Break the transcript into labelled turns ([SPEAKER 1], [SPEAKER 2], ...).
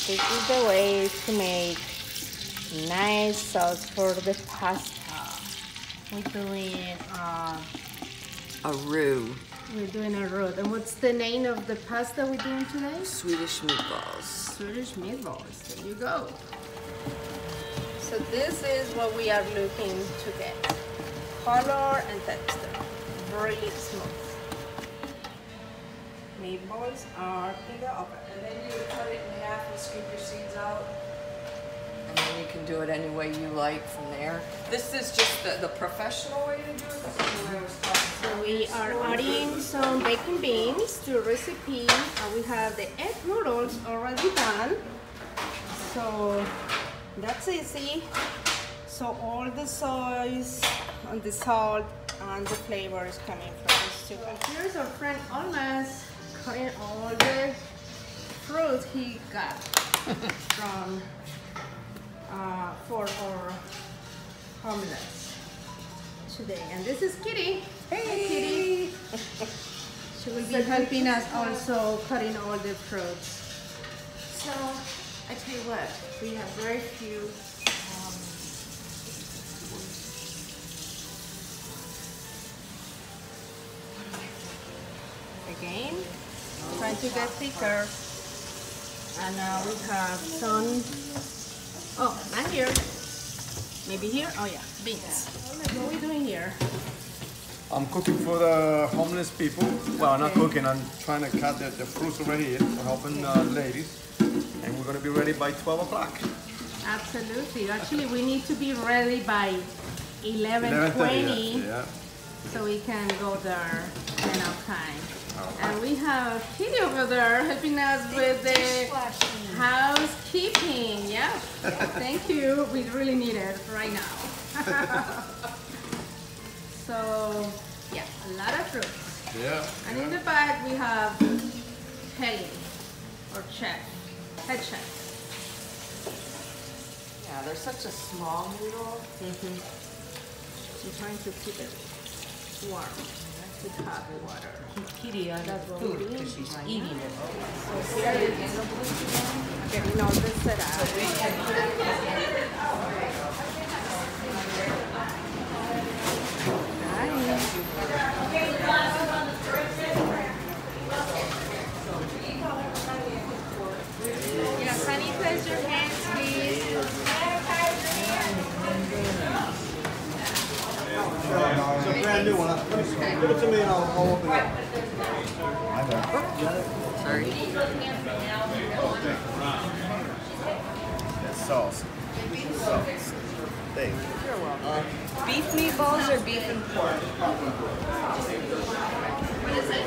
[SPEAKER 1] This is the way to make nice sauce for the pasta. We're doing
[SPEAKER 2] a roux.
[SPEAKER 1] We're doing a roux. And what's the name of the pasta we're doing today?
[SPEAKER 2] Swedish meatballs.
[SPEAKER 1] Swedish meatballs. There you go. So this is what we are looking to get. Color and texture. Really smooth. Meatballs are in the oven.
[SPEAKER 2] And then you cut it in half and scoop your seeds out. And then you can do it any way you like from there. This is just the professional way to do it. This is the way I was talking.
[SPEAKER 1] So we are adding some bacon beans to the recipe. We have the egg noodles already done. So that's easy. So all the sauce and the salt and the flavor is coming from this too. So here's our friend HomeLess cutting all the fruit he got from for our HomeLess today. And this is Kitty. Hey, hi, Kitty. She will be helping us also cutting all the fruits.
[SPEAKER 3] So I tell you what, we have very few
[SPEAKER 1] Again, trying to get thicker. And now we have some, oh, not here. Maybe here? Oh yeah, beans. What are we doing here?
[SPEAKER 4] I'm cooking for the homeless people. Well, not cooking, I'm trying to cut the fruits over here for helping ladies. And we're going to be ready by 12 o'clock.
[SPEAKER 1] Absolutely. Actually, we need to be ready by 11:20.
[SPEAKER 4] Yeah.
[SPEAKER 1] So we can go there enough time. And we have Kitty over there helping us with the housekeeping. Yeah, thank you. We really need it right now. So, yeah, a lot of fruits.
[SPEAKER 4] Yeah.
[SPEAKER 1] And in the back we have Heli, or chef, head chef.
[SPEAKER 2] Yeah, they're such a small noodle.
[SPEAKER 1] I'm trying to keep it warm with hot water.
[SPEAKER 3] Kitty on
[SPEAKER 1] That's what
[SPEAKER 3] food
[SPEAKER 1] we
[SPEAKER 3] because
[SPEAKER 1] need.
[SPEAKER 3] she's eating it.
[SPEAKER 1] So here is getting all this set up. Yeah, sanitize your hands, please.
[SPEAKER 4] It's a brand new one. Give it to me and I'll open it. I know.
[SPEAKER 2] Sorry.
[SPEAKER 4] It's sauce. Sauce. Thank you.
[SPEAKER 2] You're welcome. Beef meatballs or beef and pork?
[SPEAKER 1] What is it?